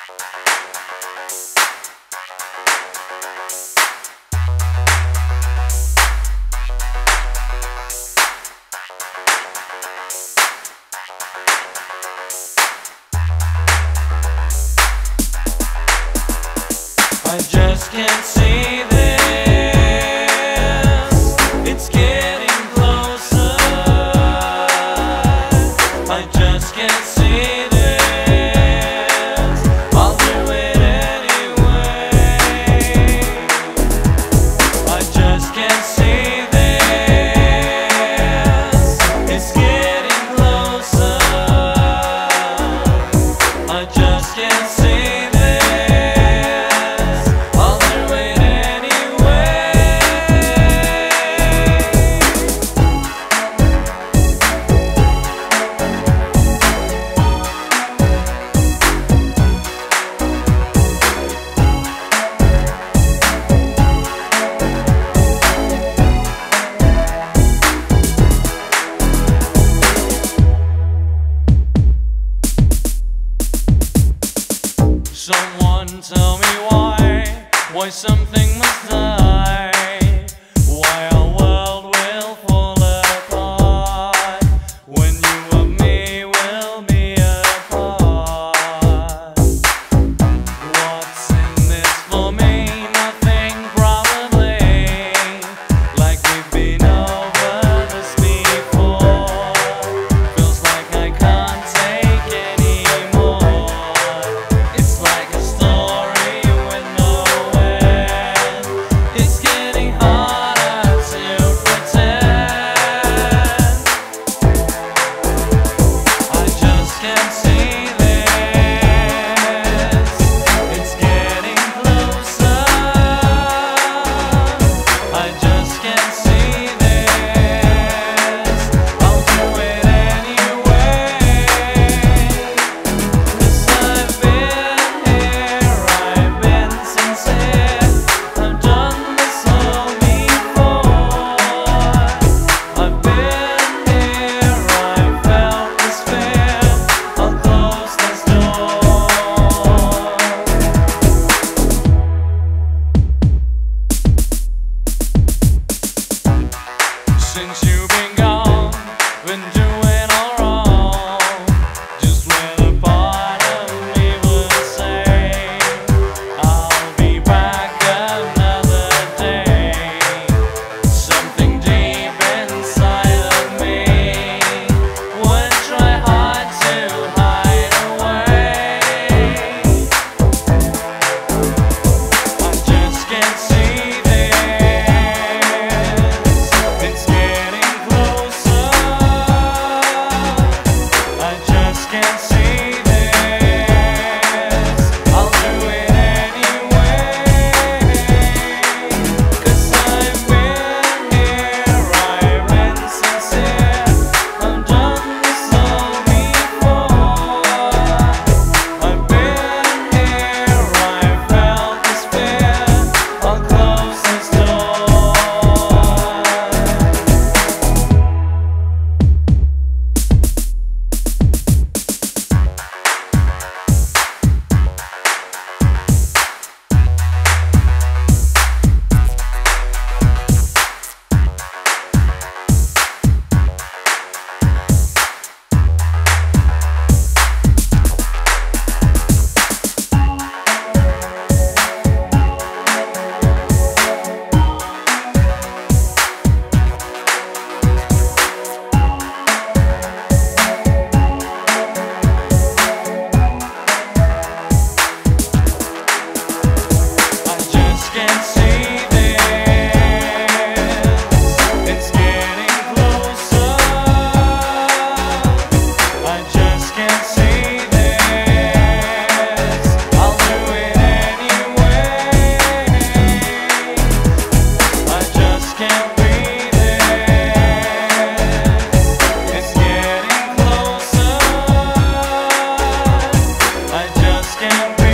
I just can't see this. It's getting closer. I just can't see this. I'll do it anyway. I just can't see this. It's getting closer. I just can't see this. Someone tell me why something must die, why our world will fall apart, when you and me will be apart. What's in this for me? Nothing probably, like we've been over this before. Feels like I can't take anymore. It's like a story with no end. It's getting harder to pretend. I just can't see this. It's getting closer. I just can't see this. I'll do it anyway. 'Cause I've been here, I've been sincere. I've done this all before. I've been here, I've felt this fear. I'll close this door. Since you've been gone, been doing all wrong. Just when a part of me would say, I'll be back another day. Something deep inside of me would try hard to hide away. I just can't see this. It's getting closer. I just can't see this. I'll do it anyway. 'Cause I've been here, I've been sincere. I've done this all before. I've been here, I've felt this fear. I'll close this door. I just can't see this. It's getting closer. I just can't see this. I'll do it anyway. I just can't be this. It's getting closer. I just can't be